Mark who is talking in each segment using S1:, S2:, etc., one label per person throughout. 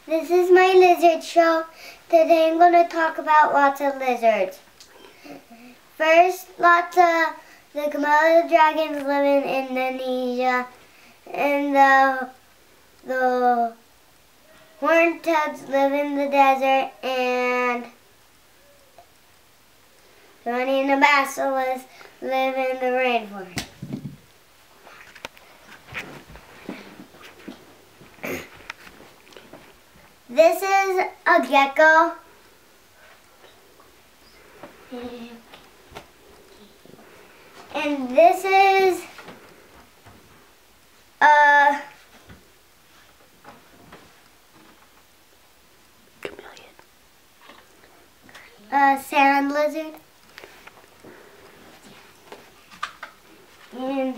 S1: This is my lizard show. Today I'm going to talk about lots of lizards. First, lots of the Komodo dragons live in Indonesia, and the horned toads live in the desert, and the honey and the basilisks live in the rainforest. This is a gecko. And this is a chameleon. A sand lizard. And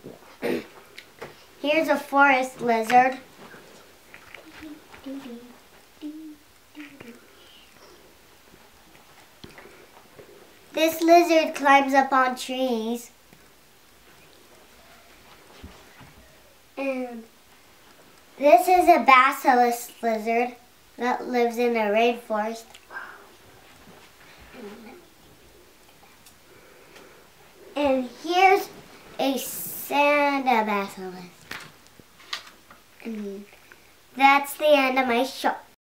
S1: here's a forest lizard. This lizard climbs up on trees. And this is a basilisk lizard that lives in a rainforest. And here's a sand basilisk. And that's the end of my show.